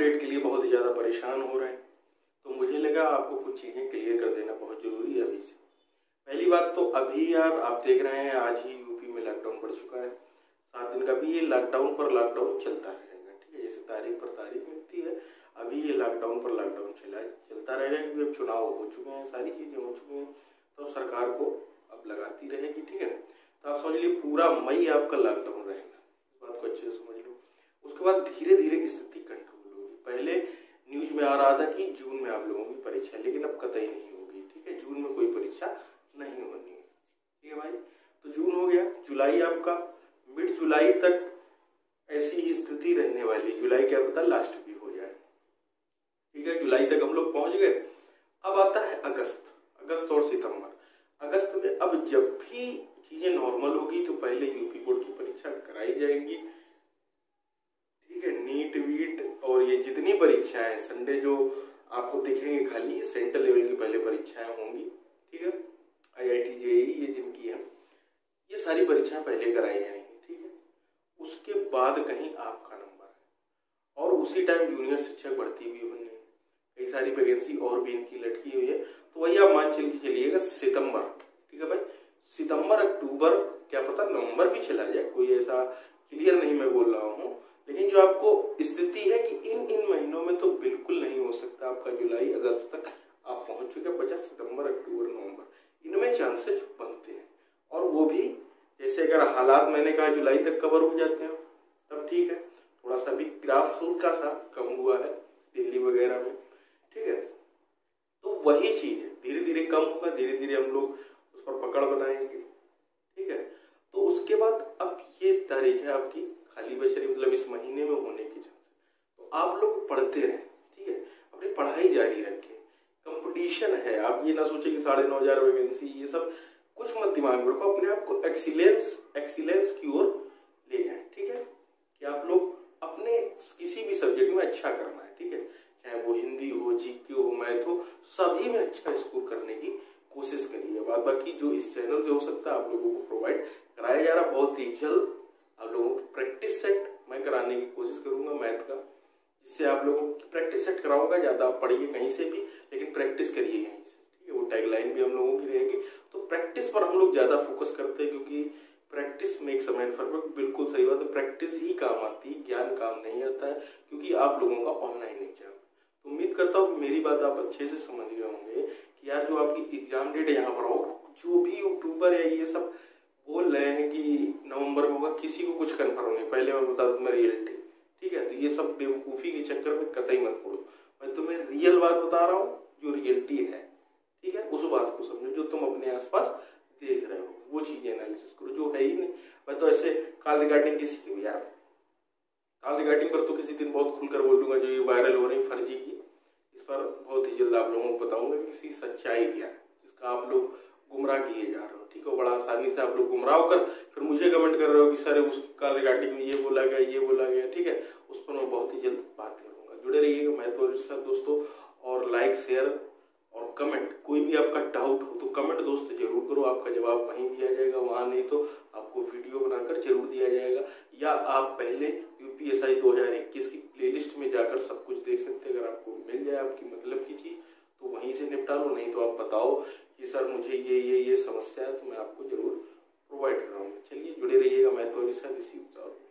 Date के लिए बहुत ही ज़्यादा परेशान हो रहे हैं, तो मुझे लगा आपको कुछ चीज़ें क्लियर कर देना बहुत ज़रूरी है अभी से। पहली बात तो अभी यार आप देख रहे हैं आज ही यूपी में लॉकडाउन पड़ चुका है 7 दिन का। भी ये लॉकडाउन पर लॉकडाउन चलता रहेगा, ठीक है। जैसे तारीख पर तारीख मिलती है, अभी ये लॉकडाउन पर लॉकडाउन चलता रहेगा, क्योंकि अब चुनाव हो चुके हैं, सारी चीज़ें हो चुकी हैं, तो सरकार को अब लगाती रहेगी, ठीक है। तो आप समझ लीजिए पूरा मई आपका लॉकडाउन रहेगा, इस बात को अच्छे से समझ लो। उसके बाद धीरे धीरे स्थिति कंट्रोल होगी। पहले न्यूज में आ रहा था कि जून में आप लोगों की परीक्षा, लेकिन अब कतई नहीं होगी, ठीक है। जून में कोई परीक्षा नहीं होनी है, ठीक है भाई। तो जून हो गया, जुलाई आपका मिड जुलाई तक ऐसी ही स्थिति रहने वाली। जुलाई क्या पता लास्ट भी हो जाए, ठीक है। जुलाई तक हम लोग पहुंच गए। अब आता है अगस्त और सितंबर। अगस्त में अब जब भी चीजें नॉर्मल होगी तो पहले यूपी बोर्ड की परीक्षा कराई जाएंगी, ठीक है। नीट वीट और ये जितनी परीक्षाएं संडे जो आपको दिखेंगे खाली सेंट्रल लेवल की पहले परीक्षाएं होंगी, ठीक है। IIT JEE ये जिनकी है, ये सारी परीक्षाएं पहले कराई जाएंगी, ठीक है। उसके बाद कहीं आपका नंबर है, और उसी टाइम जूनियर शिक्षक भर्ती भी होनी है, कई सारी वैकेंसी और भी इनकी लटकी हुई है। तो वही आप मान चलिएगा सितंबर, ठीक है भाई। सितंबर अक्टूबर क्या पता नवंबर भी चला जाए, कोई ऐसा क्लियर नहीं मैं बोल रहा हूँ, लेकिन जो आपको स्थिति है कि इन महीनों में तो बिल्कुल नहीं हो सकता आपका जुलाई अगस्त तक आप पहुंच चुके। बचा सितंबर अक्टूबर नवंबर, इनमें चांसेस बनते हैं। और वो भी जैसे अगर हालात मैंने कहा जुलाई तक कवर हो जाते हैं तब ठीक है। थोड़ा सा भी ग्राफ हल्का सा कम हुआ है दिल्ली वगैरह में, ठीक है। तो वही चीज है, धीरे धीरे कम होगा, धीरे धीरे हम लोग उस पर पकड़ बनाएंगे, ठीक है। तो उसके बाद अब ये तारीख है आपकी खाली बच रही, मतलब इस महीने में होने की चांस। तो आप लोग पढ़ते रहें, ठीक है, अपनी पढ़ाई जारी रखें। कंपटीशन है, आप ये ना सोचें कि 9,500 वैकेंसी ये सब कुछ मत दिमाग में रखो। अपने आप को एक्सीलेंस की ओर ले जाएं, ठीक है। कि आप लोग अपने किसी भी सब्जेक्ट में अच्छा करना है, ठीक है। चाहे वो हिंदी हो, GK हो, मैथ हो, सभी में अच्छा स्कोर करने की कोशिश करिए। बाकी जो इस चैनल से हो सकता है आप लोगों को प्रोवाइड कराया जा रहा, बहुत ही जल्द आप लोगों को प्रैक्टिस सेट मैं कराने की कोशिश करूंगा मैथ का, जिससे आप लोगों की प्रैक्टिस सेट कराऊंगा। ज्यादा आप पढ़िए कहीं से भी, लेकिन प्रैक्टिस करिए यहीं से, ठीक है। वो टैगलाइन भी हम लोगों की रहेगी। तो प्रैक्टिस पर हम लोग ज्यादा फोकस करते हैं, क्योंकि practice makes a man perfect. बिल्कुल सही बात है, प्रैक्टिस ही काम आती है, ज्ञान काम नहीं आता है, क्योंकि आप लोगों का ऑनलाइन एग्जाम। तो उम्मीद करता हूँ मेरी बात आप अच्छे से समझ गए होंगे कि यार जो आपकी एग्जाम डेट यहाँ पर हो, जो भी अक्टूबर या ये सब बोल रहे हैं कि नवंबर में होगा, किसी को कुछ कन्फर्म नहीं। पहले मैं बता दूं मैं रियलिटी, ठीक है। तो ये सब बेवकूफ़ी के चक्कर में कतई मत पड़ो। मैं तुम्हें रियल बात बता रहा हूँ जो रियलिटी है, ठीक है। उस बात को समझो जो तुम अपने आसपास देख रहे हो, वो चीजें एनालिसिस करो जो है ही नहीं। मैं तो ऐसे कॉल रिगार्डिंग किसी की भी यार, कॉल रिगार्डिंग पर तो किसी दिन बहुत खुलकर बोल दूंगा जो ये वायरल हो रही फर्जी की, इस पर बहुत ही जल्द आप लोगों को बताऊंगा कि किसी सच्चाई क्या है जिसका आप लोग गुमराह किए जा रहे हो, ठीक है। बड़ा आसानी से आप लोग गुमराह होकर फिर मुझे कमेंट कर रहे हो कि सर उस कॉल रिगार्डिंग में ये बोला गया, ठीक है। उस पर मैं बहुत ही जल्द बात करूंगा। जुड़े रहिएगा मैं तो दोस्तों, और लाइक शेयर और कमेंट, कोई भी आपका डाउट हो तो कमेंट दोस्त जरूर करो। आपका जवाब वहीं दिया जाएगा, वहां नहीं तो आपको वीडियो बनाकर जरूर दिया जाएगा। या आप पहले UPSI 2021 की प्लेलिस्ट में जाकर सब कुछ देख सकते हैं। अगर आपको मिल जाए आपकी मतलब की चीज तो वहीं से निपटा लो, नहीं तो आप बताओ कि सर मुझे ये समस्या है, तो मैं आपको जरूर प्रोवाइड कराऊंगा। चलिए जुड़े रहिएगा मैं तो